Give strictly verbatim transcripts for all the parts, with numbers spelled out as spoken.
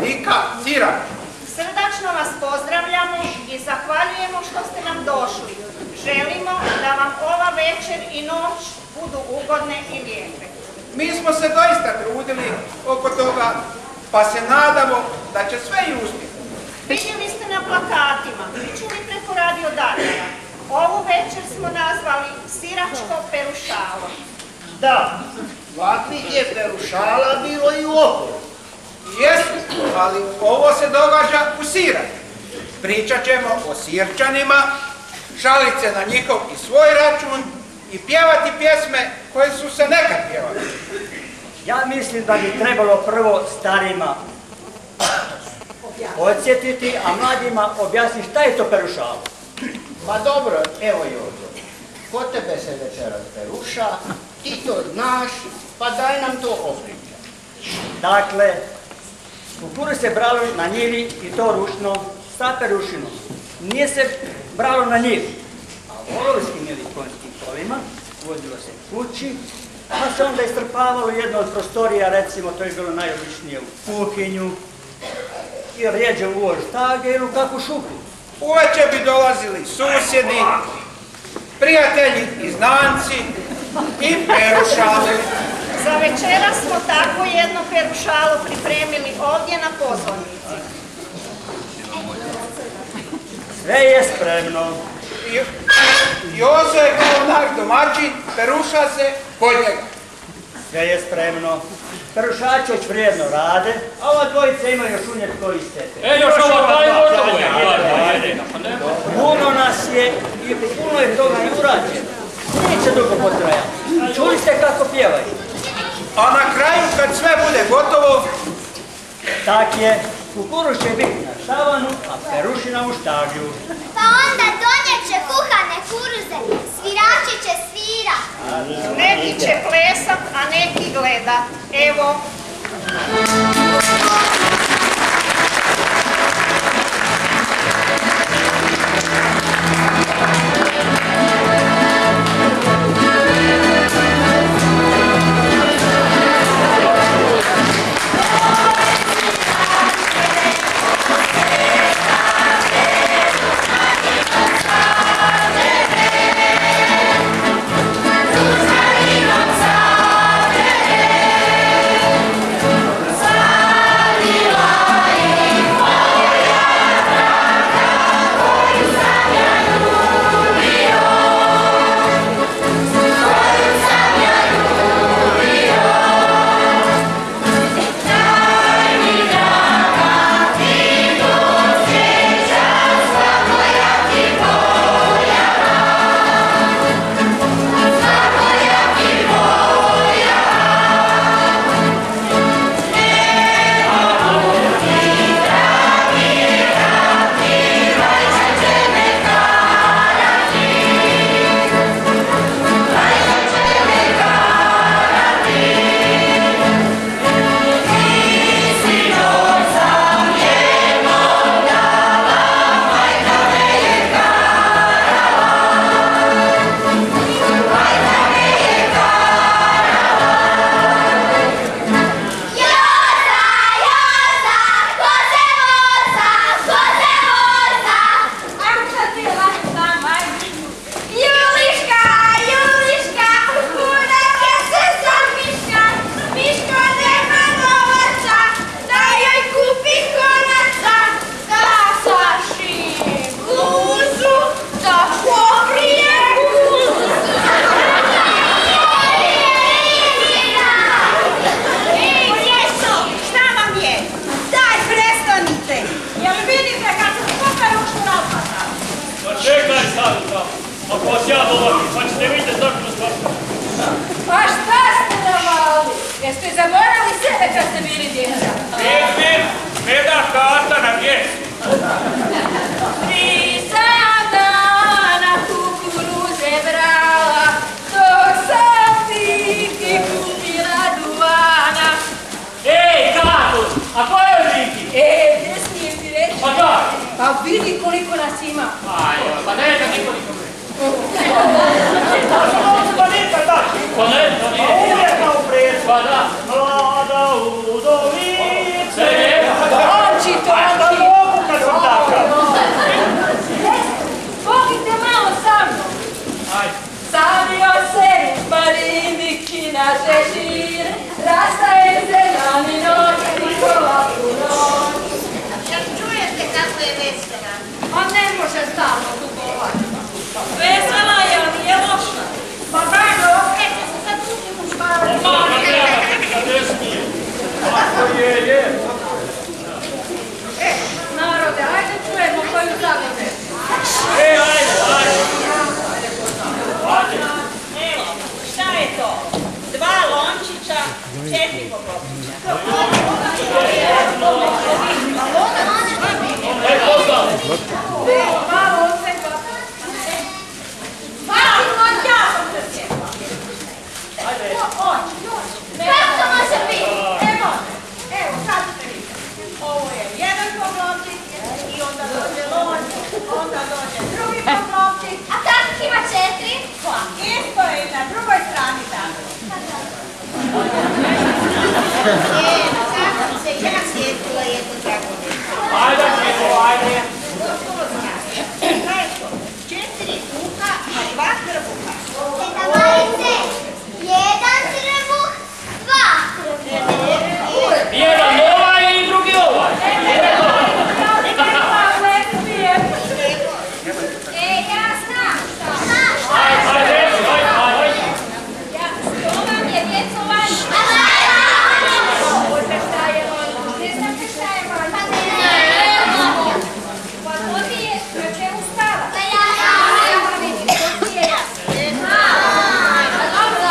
Nika Sirač. Srdačno vas pozdravljamo i zahvaljujemo što ste nam došli. Želimo da vam ova večer i noć budu ugodne i lijepe. Mi smo se doista trudili oko toga, pa se nadamo da će sve i uspjeti. Vidjeli ste na plakatima i čuli preko radio Darjara. Ovu večer smo nazvali Siračko perušalo. Da, ovakvih je perušala bilo i u okolo. Jesu, ali ovo se događa u Siraču. Pričat ćemo o Sirčanima, šalit se na njihov i svoj račun i pjevati pjesme koje su se nekad pjevali. Ja mislim da bi trebalo prvo starima podsjetiti, a mladima objasniti šta je to perušalo. Pa dobro, evo Jozo, kod tebe se večeras peruša, ti to znaš, pa daj nam to opriča. Dakle, kukuruz se bralo na njivi i to ručno sa perušinom. Nije se bralo na njivi, a volovi skinjeli konjskim kolima, vozilo se kući, pa se onda istrpavalo jedno od prostorija, recimo to je bilo najobičnije u kuhinju, i rijeđe u vož stage ili u kakvu šupu. Uveče bi dolazili susjedi, prijatelji i znanci i perušali. Za večera smo tako jedno perušalo pripremili ovdje na pozornici. Sve je spremno. Jozo je kao naš domaćin, peruša se kod njega. Sve je spremno. Perušači već vrijedno rade, a ova dvojica ima još uvijek koji sete. E, još ova dva je Puno nas je i puno je toga i urađeno. Neće dugo potrajati. Čuli ste kako pjevaju? A na kraju, kad sve bude gotovo, tak je, kukuruz će biti na šavanu, a perušina u štagiju. Pa onda donijet će kuhane kuruze, svirači će svira. Neki će plesat, a neki gleda. Evo. Pa šta ste navali? Jeste zaboravili sebe kad ste bili djeca? Vidvim, ne da karta na mjestu. Nisam dana kukuruze brala, dok sam Viki kupila duvana. Ej, Kato, a ko je Viki? E, gdje smijem ti reći? Pa da. Pa vidi koliko nas ima. Aj, pa ne da nikoliko me. Pa nikad tači. Pa ne, to nije. Uvijek kao pred. Pa da. Mlada udovice. Se je. Je, je. Narode, ajde čujemo koju zavode. E, ajde, ajde. Evo, šta je to? Dva lončića, četiri poklopčića. Daj postali. Dva lonce i dva. Mali lonč, ja sam se sjetila. Kako to može biti? Evo, evo, sad ćete vidjeti. Ovo je jedan poklopčić i onda dođe lonč, onda dođe drugi poklopčić. A kako ima četiri? Pa, isto je i na drugoj strani tako. E, kako bi se ja sjetila jednu tako nešto. Ajde, Kiko, ajde. Šta je to? Četiri kuha, a dva trbuha. Teta Marice, jedan trbuh, dva trbuha. Jedan ovaj i drugi ovaj. E, ja znam šta. Ajde, ajde, ajde, ajde. Ja, što vam je djeco važno? Znate šta je važno? Ne znate šta je važno? Pa ne. Pa to ti je na čemu stava. Pa ja Evo vidim, to ti je jasno. Pa dobro.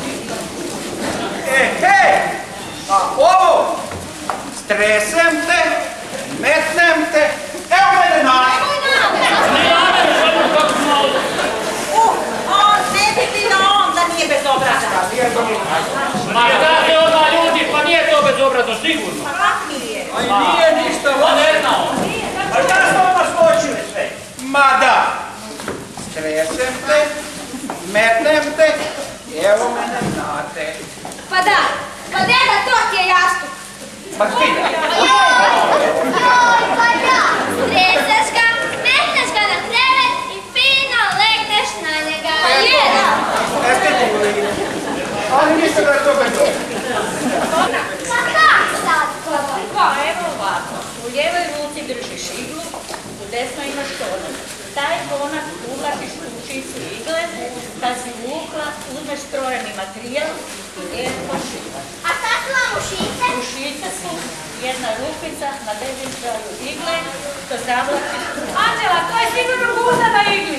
E, hej! A ovo, stresem te, metnem te, evo mene naš. Ne, ajde, ajde, kako smo ovdje. Uh, on definitivno on da nije bezobrazan. Ma šta je ona ljudi, pa nije to bezobrazno, sigurno. Pa kak nije? A i nije ništa Pa loše. ne znao. A ja sam odmah skočili sve. Ma da, stresem te, metnem te, evo mene znate. Pa da, pa deda, to ti je jasno. Ma zbilja. Joj, joj, pa da. Streseš ga, metneš ga na krevet i fino legneš na njega. Jedan. Jeste čuli? Ali mislim da je to bezobrazno. Pa kak sad? Pa evo ovako, u lijevoj ruci držiš iglu, u desnoj imaš konac. Taj konac uvlačiš u ušicu igle, kad si uvukla, uzmeš strojeni materijal i lijepo šivaš. A sad su vam ušice? Ušice su jedna rupica na desnom kraju igle, to zavlačiš. Anđela, to je sigurno guza na igli!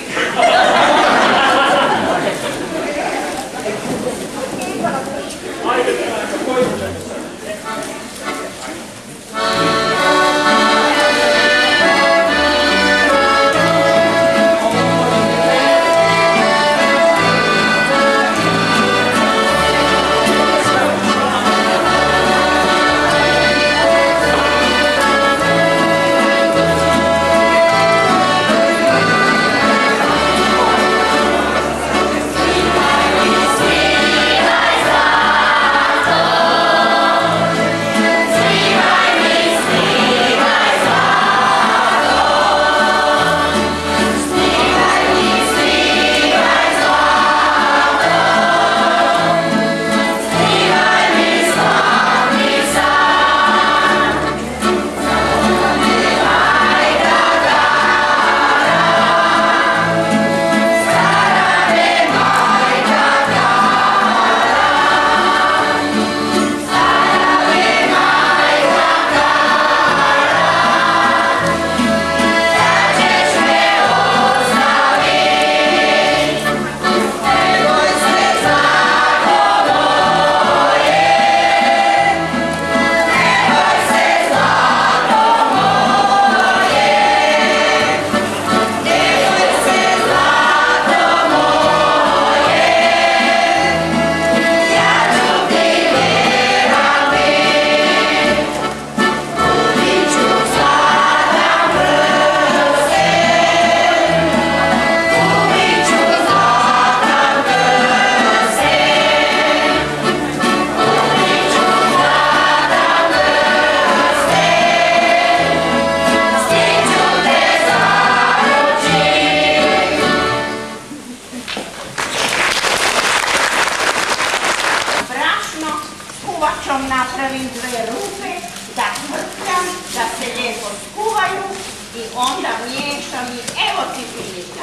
napravim dve rupe, da tvrtkam, da se lijepo skuvaju i onda miješam i evo ti vidite.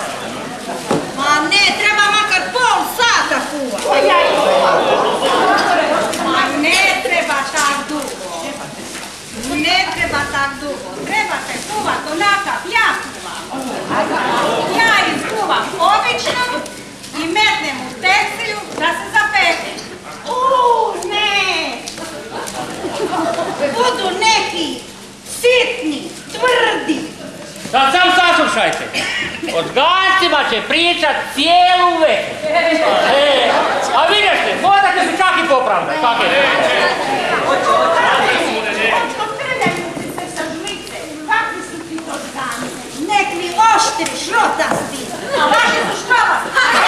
Ma ne, treba makar pol sata kuva. Pa ja i Ma ne treba tak dugo. treba tak dugo. Trebate kuvat onakav ja kuvam. Ja izkuvam obično i metnem u tekstiju da se zapete. Uuu, ne! Budu neki sitni, tvrdi. Sad sam saslušajte. O Gancima će pričat cijelu večer. E, a vidješte, možete se čak i popravljati. Kak je? Otrljaju se sa žlice. Kakvi su ti to Gance? Nekli oštri, šrotasti. A vaše su škrovosti.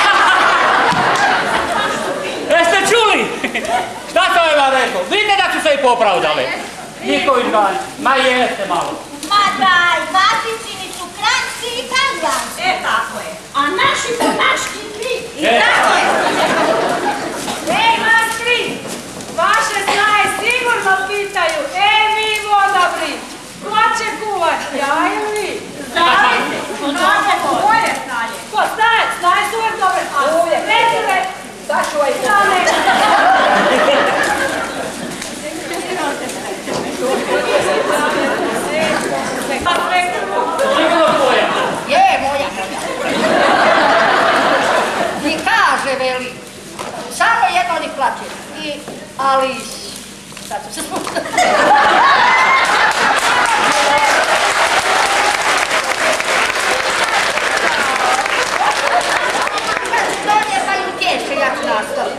Jeste čuli? Šta sam vam rekao? Vidite da su se i popravdali. Niko iz Ganci. Ma jeste malo. Ma daj, vaticini su kranci i kazanci. E, tako je. A naši po naški kri. I E. tako je. Ej, mastri, vaše snaje sigurno pitaju, e, vi vodobri, ko će kuvat, ja ili vi? Zavite, Znate koje snaje? ko snaje, snaje su uvijek dobre, a uvijek, recite, sačuvaj se. Sigurno tvoja. Je, moja, moja. I kaže, veli, samo jedno ni plaće. I, ali, sad ću se spustiti. To je pa im tješe, ja ću nastaviti.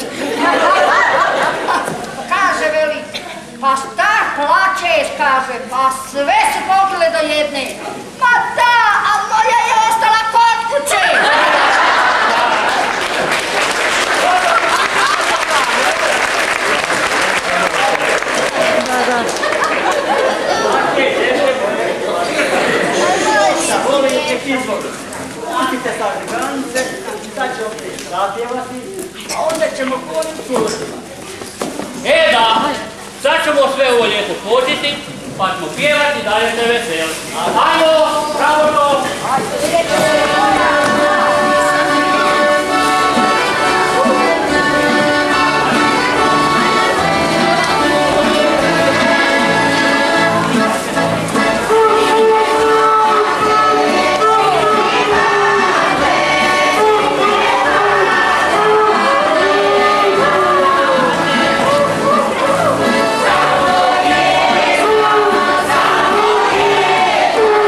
Kaže, veli, pa šta plačeš, kaže, pa sve su pogile do jedne. Ma da, a moja je ostala kod kuće. Volite izvor. Pustite sad Gance, sad će ovdje zapjevati, a onda ćemo koniti služiti. E da, sad ćemo sve ovo lijepo početi, pa ćemo pjevati i dalje se veseliti. Ajmo, bravo to! Thank you.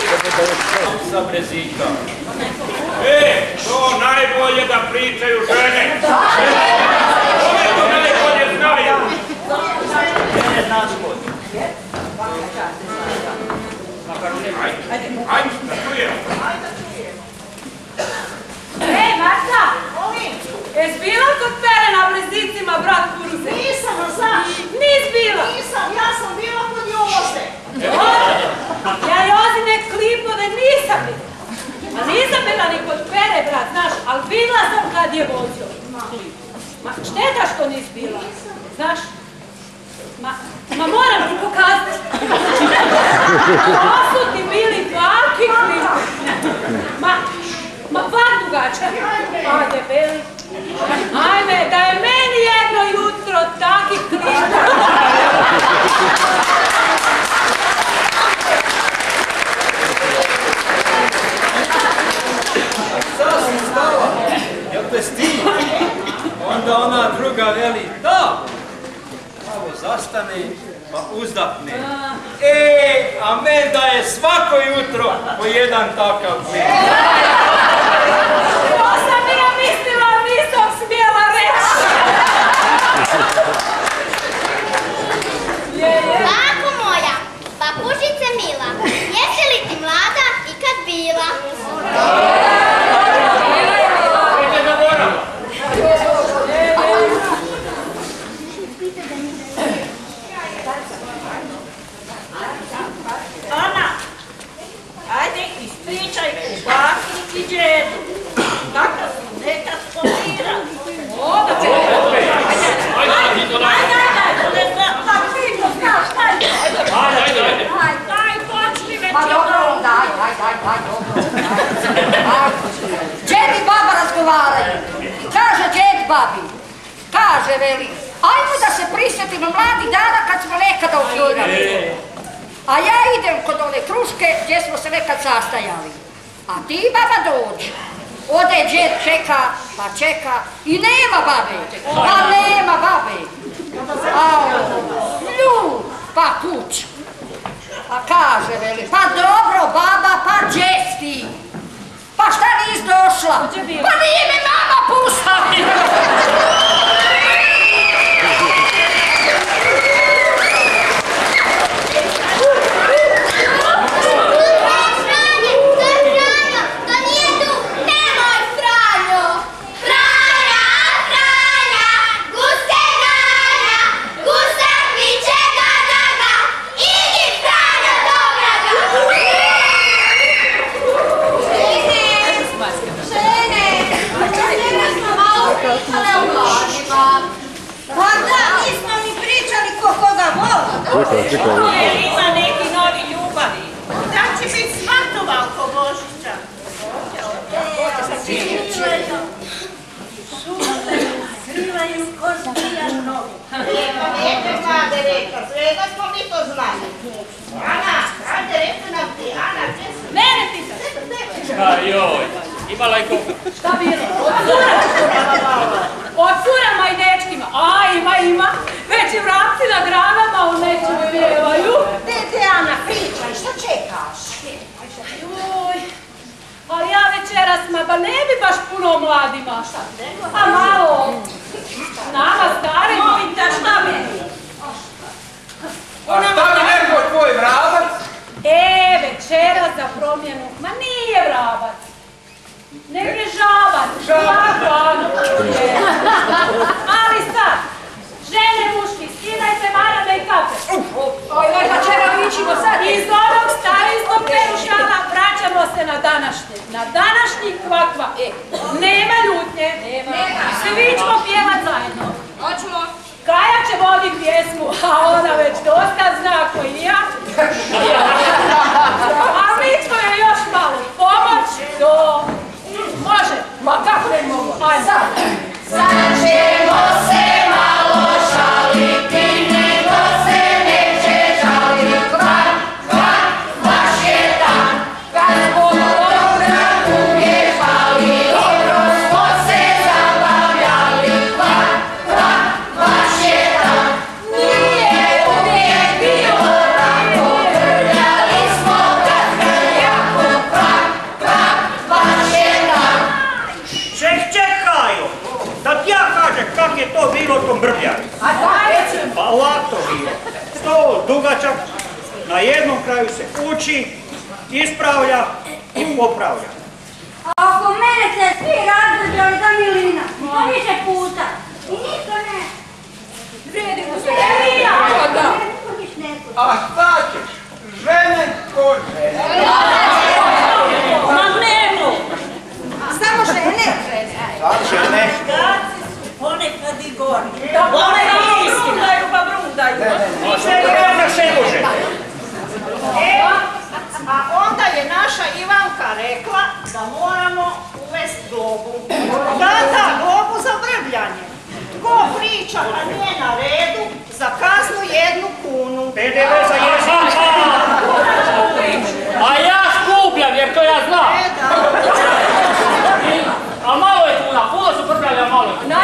Sa brezika. E, to najbolje da pričaju žene. Ove to najbolje znaju. Ne znaš bolje. Ajde, ajde, da čujem. Ej, Marta! Jes bila kod pere na brezicima, brat Kuruze? Nisam, a znaš? Nis bila? Nisam, ja sam bila kod Joze. Ja Jozine klipove nisam bila. A nisam bila ni kod pere, brat, znaš, ali bila sam kad je vozio. Ma, šteta što nis bila, znaš? Ma, ma moram ti pokazati. To su ti bili baki klipovi. Ma, ma par dugačka. A debeli. Ajme, da je meni jedno jutro taki klipovi. Sad si stala, jel te stila? Onda ona druga veli, da! Malo zastane, pa uzdahne. Ej, a men da je svako jutro po jedan takav klip. To sam ja mislila, nisam smjela reći. Bako moja, papužice mila, jesi li ti mlada ikad bila? Ana, ajde ispričaj u baki i djedu. Kako su nekad spomirali. O, da će... Ajde, ajde, ajde, ne znam, tako ti to znaš, ajde. Ajde, ajde, ajde. Daj, počni već. Ma dobro, daj, daj, daj, daj, dobro. Djed i baba razgovaraju. Kaže djed babi, kaže veli, ajmo da se prisjetimo mladih dana kad smo nekada okvirali. A ja idem kod ove kruške gdje smo se nekad sastajali. A ti baba dođi. Ode djed čeka, pa čeka i nema babe. Pa nema babe. A lju, pa kuć. Pa kaže veli, pa dobro baba, pa gdje si? Pa šta nis došla? Pa nije mi mama pustila. Pa da, nismo ni pričali ko koga vola. Jer ima neki novi ljubavi. Da će biti svatova oko Božića. Skrivaju ko zbijan novi. Nema neke mlade reka, sve da smo mi to znali. Ana, ajde reka nam ti, Ana, gdje si? Mene pita. A joj, imala je koga. Šta bilo? Od curama. Od curama i dečkima. A, ima, ima. Već i vrapci na granama u nečemu pjevaju. Dete Ana, pričaj, šta čekaš? Joj. Ali ja večeras, ma ba ne bi baš puno mladima. A malo. Nama starimo. Da šta bi? A šta bi rekao tvoj vrabac? E, večera za promjenu. Ma nije vrabac. Nego je žaban. Žaban. Ali sad, žene, muški, skidajte marame i kape. Oj, oj, pa čega mi ićimo sad? Iz onog starinskog perušana vraćamo se na današnje. Na današnji kvakva. E, nema ljutnje. Svi ćemo pjevat zajedno. Hoćemo. Kaja će voditi pjesmu, a ona već dosta zna ko i ja. A mi ćemo joj još malo pomoć do... Može, ma kako ne mogu? Ajde. Sad ćemo se malo šaliti, nego se neće žaliti. Kvak, kvak, vaš je dan, kad Bog dobra uvijek fali. Dobro smo se zabavljali. Kvak, kvak, vaš je dan, nije uvijek bio. uči, ispravlja i popravlja. Ako mene se svi razgledali za Milina, a više puta. I niko ne. Vrijedimo se. Ne, ja. A šta ćeš? Žene ko žene. Ma nemo. Samo žene. Sad žene. Ponekad i gori. Da ponekad brundaju pa brundaju. Žena se može. Evo, a onda je naša Ivanka rekla da moramo uvesti globu. Tata, globu za vrbljanje. Ko priča, a nije na redu, za kaznu jednu kunu. P D V za jezik. A ja skupljam jer to ja znam. E, da. A malo je kuna, puno su prpljali, a malo je kuna.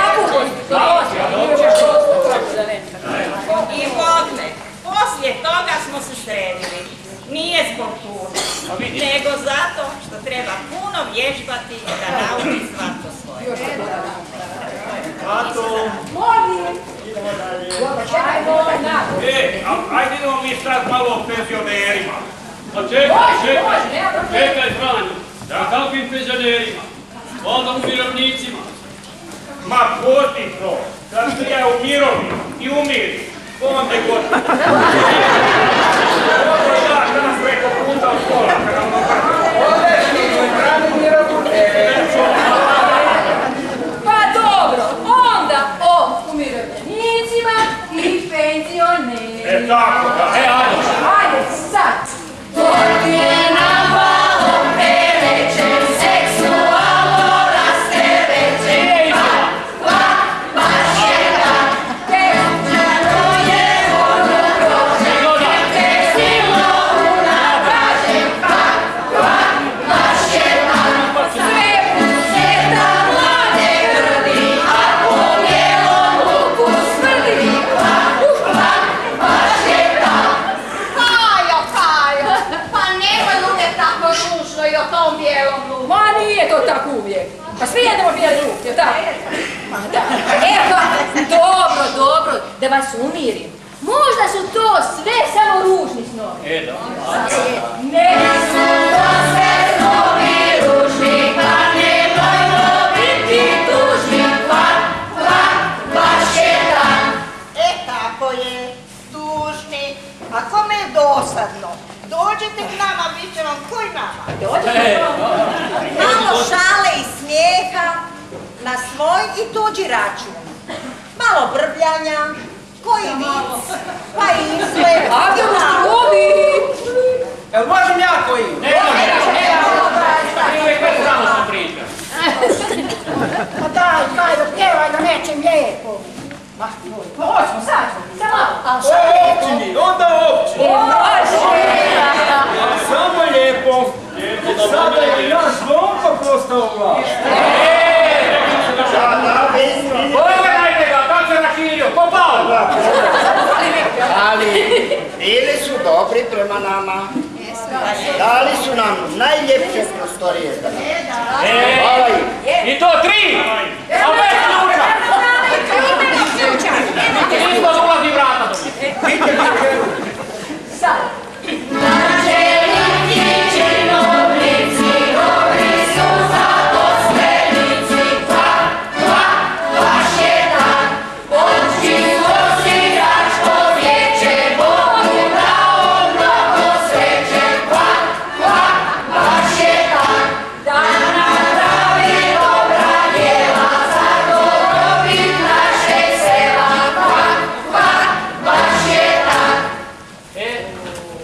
I Bogme, poslije toga smo se sredili. Nije zbog kune, nego zato što treba puno vježbati da nauči svatko svoje. Tato! Idemo dalje. E, ajde idemo mi sad malo o penzionerima. A čekaj, čekaj, čekaj Franjo, da kakvim penzionerima, onda umirovnicima. Ma pusti to, kad se ja umirovim i umirim, onda je gotovo. Ovo je da, kad nas preko puta od škola, kad nam napravo. Odeš ti u Branimirovu. Pa dobro, onda o umirovljenicima i penzionerima. E tako da. E, ajde. Ajde sad. Godina malo preleće, seksualno rastereće. Pa, pa, baš je tak. Tekstilno je ono prođe, tekstilno unatraže. Pa, pa, baš je tak. Sve puseta mlade grdi, a po bijelom luku smrdi. Pa, pa, baš je tak. Kajo, Kajo, pa nemoj uvijek tako šušno i o tom bijelom luku. Ma nije to tako uvijek. Pa svi jedemo bijeli luk, je tako? Ma da. Evo, dobro, dobro, da vas umirim. Možda su to sve samo ružni snovi. E, da. Ne su to sve snovi ružni, pa nemojmo biti tužni. Pa, pa, baš je tak. E tako je, dužni. Ako me je dosadno, dođete k nama, bit će vam koji nama. Dođete Malo šale i smijeha na svoj i tuđi račun. Malo brbljanja, koji vic, pa izgled. A gdje u strubi? Jel možem ja koji? Ne, ne, ne. Ti uvijek već žalostno priča. Pa daj, Kajo, pjevaj na nečem lijepo. Ma, pa hoćemo sad, samo malo. A O šta lijepo? općini, onda općini. Samo lijepo. Sada je naš Zvonko postao vlast. Pogledajte ga, kako se raširio, ko pao? Ali bili su dobri prema nama. Dali su nam najljepše prostorije. Hvala im. I to tri! A bez ključa! Nismo da ulazi vrata do njih. Sad. Načelnik činovnici, dobri su zaposlenici, pa, pa, baš je tak. Počinilo siračko vijeće, Bogu dao mnogo sreće, pa, pa, baš je tak. Da napravi dobra djela, za dobrobit našeg sela, pa, pa, baš je tak. E,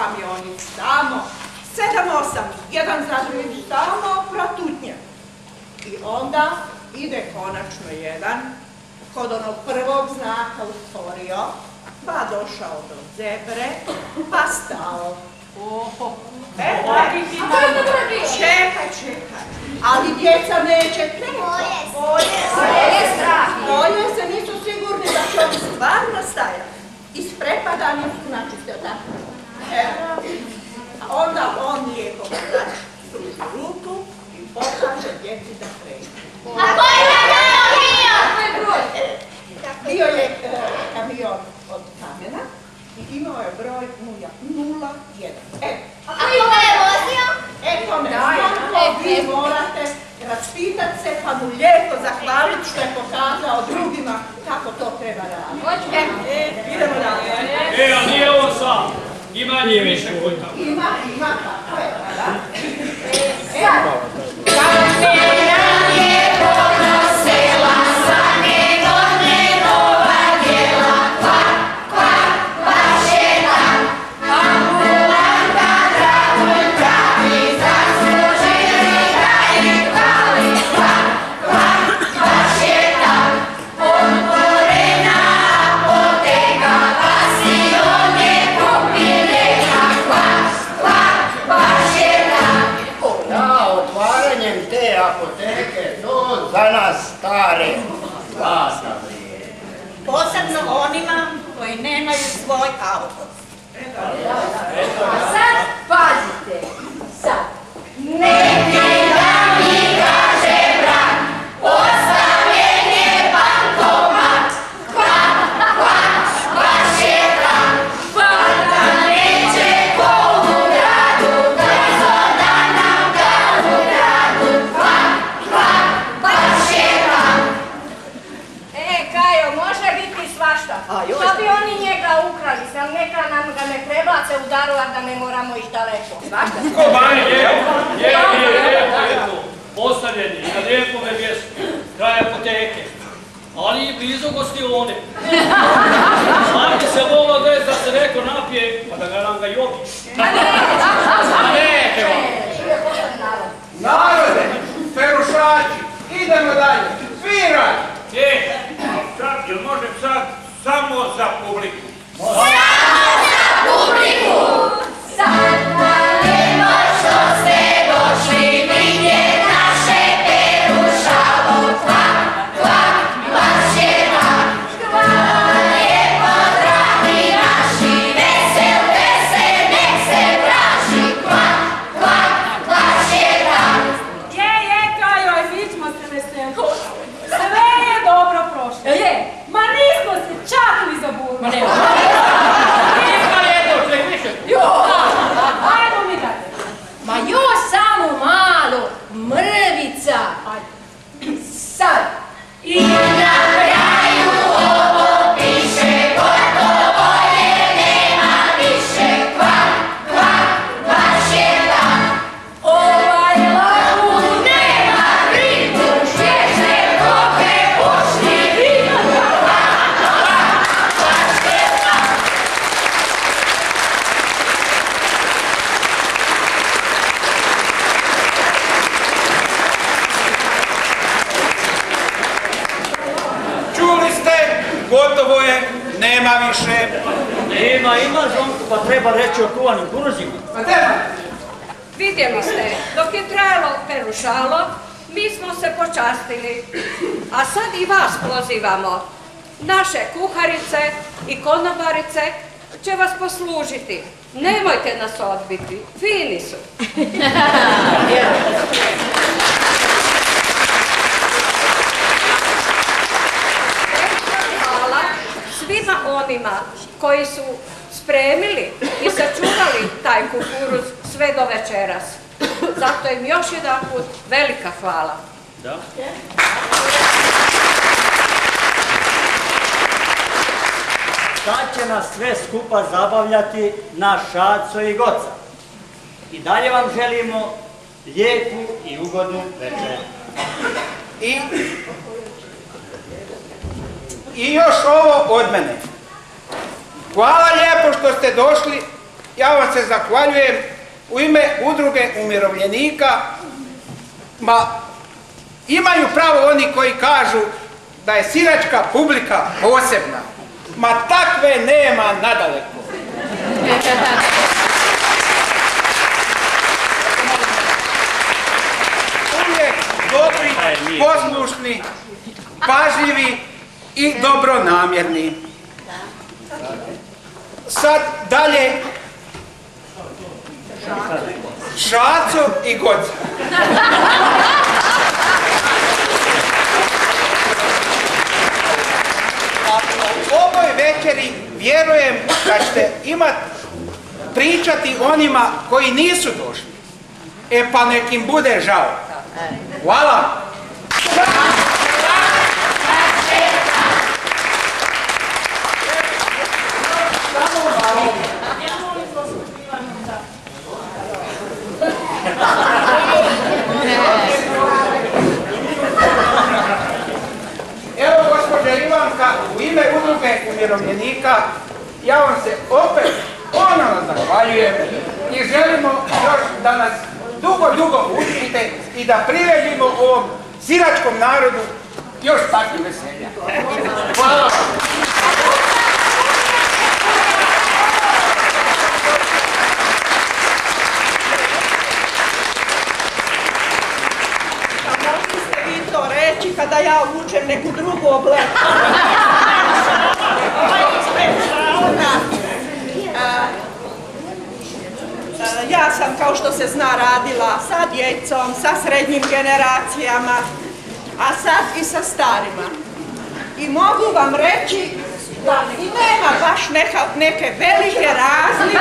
kamioni, samo sedam, osam, jedan za drugim, samo protutnje. I onda ide konačno jedan, kod onog prvog znaka usporio, pa došao do zebre, pa stao. Oho, e, čekaj, čekaj, ali djeca neće krenuti. Boje se. Boje se, nisu sigurni da će on stvarno stajati. Isprepadani su, znači ste tako. Evo, a onda on lijepo znači struži ruku i pokaže djeci da krenu. A koji je bio? Bio je kamion od kamena i imao je broj nula jedan. E, a koga je vozio? E, to ne znam, vi morate raspitat se pa mu lijepo zahvaliti što je pokazao drugima kako to treba raditi. E, idemo dalje. E, a nije on sam. Ima nije više koji tamo. Ima, ima, tako je, da? E, evo. Kamena je ponosila sa njegove nova djela, kvak, kvak, baš je tam. Ambulanta dragulj pravi, zaslužili ga i hvali, kvak, kvak, baš je tam. Otvorena apoteka, pasione kupileka, kvak, kvak, baš je tam. Da, otvaranjem te apoteke, to za nas stare zlata vrijeme. Posebno onima koji nemaju svoj auto. A sad pazite, sad. Neki da mi kaže brat, postavljen je bankomat, kvak, kvak, baš je tam. Pa da neće ko u gradu, brzo da nam ga u gradu, kvak, kvak, baš je tam. E, Kajo, može biti svašta. Što bi oni njega ukrali, sam neka nam ga ne prebace u Daruvar da ne moramo ići daleko. Svašta. Ko bani, lijepo, lijepo, lijepo, lijepo, postavljeni na lijepome mjestu, kraj apoteke, ali i blizu gostione. Sam bi se volao des da se neko napije, pa da ga nam ga jobi. Narode, perušači, idemo dalje, sviraj! E, sad, jel možem sad samo za publiku? Samo za publiku! Sad valimo što ste došli vidjet naše perušalo, kvak, kvak, baš je tam. Hvala lijepo, dragi naši, veselte se, nek se praši, kvak, kvak, baš je tam. Je, je, Kajo, mi smo se veselili. Sve je dobro prošlo. Je. Ma nismo se čak ni zabunili. Ma nema. Nismo lijepo, ček više. Ajmo mi dalje. Ma još samo malo, mrvica. Sad. I na kraju ovo piše, gotovo je, nema više, kvak, kvak, baš je tam. Ovaj lagu nema ritmu, šeće koke, pušni ritmu, kvak, kvak, baš je tam. Čuli ste, gotovo je, nema više. Ima, ima Zvonko, pa treba reći o kuvanim kuruzima. A tema? Vidjeli ste, dok je trajalo perušalo, mi smo se počastili. A sad i vas pozivamo. Naše kuharice i konobarice će vas poslužiti. Nemojte nas odbiti, fini su. Hvala svima onima koji su spremili i sačuvali taj kukuruz sve do večeras. Zato im još jedan put velika hvala. Da. Sad će nas sve skupa zabavljati naš Šaco i Goca. I dalje vam želimo lijepu i ugodnu večer. I, I još ovo od mene. Hvala lijepo što ste došli ja vam se zahvaljujem u ime udruge umirovljenika. Ma, imaju pravo oni koji kažu da je siračka publika posebna. Ma takve nema nadaleko. Uvijek dobri, poslušni, pažljivi i dobronamjerni. Sad dalje Šaco i Goca. A u ovoj večeri vjerujem da ćete imat pričati onima koji nisu došli. E pa nek im bude žao. Hvala. Evo, gospođa Ivanka, u ime udruge umirovljenika, ja vam se opet ponovno zahvaljujem i želimo još da nas dugo, dugo učite i da priredimo ovom siračkom narodu još takvi veselja. Hvala. Kada ja obučem neku drugu obleku. Ja sam, kao što se zna, radila sa djecom, sa srednjim generacijama, a sad i sa starima. I mogu vam reći da i nema baš neka, neke velike razlike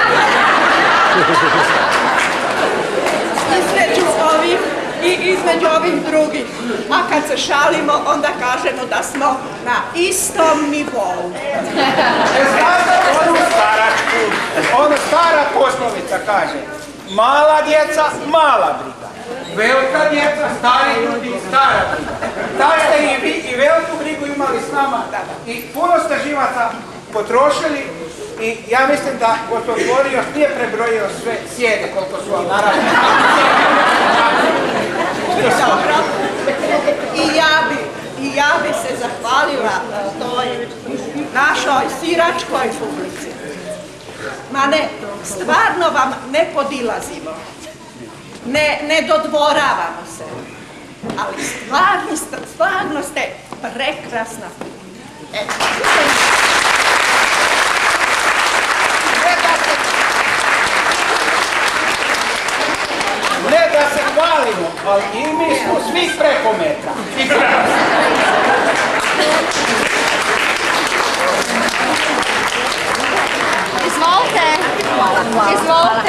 između ovih i između ovih drugih. A kad se šalimo, onda kažemo da smo na istom nivou. Ne znate onu staračku, ono stara poslovica kaže, mala djeca, mala briga. Velika djeca, stari ljudi, stara briga. Da ste i vi i veliku brigu imali s nama i puno ste živaca potrošili i ja mislim da Gospodin još nije prebrojio sve sjede koliko su vam naravno. I ja bi, i ja bi se zahvalila toj našoj siračkoj publici. Ma ne, stvarno vam ne podilazimo, ne, ne dodvoravamo se, ali stvarno, stvarno ste prekrasna. Eto. Ne da se hvalimo, ali i mi smo svi preko metra. Izvolite. Izvolite.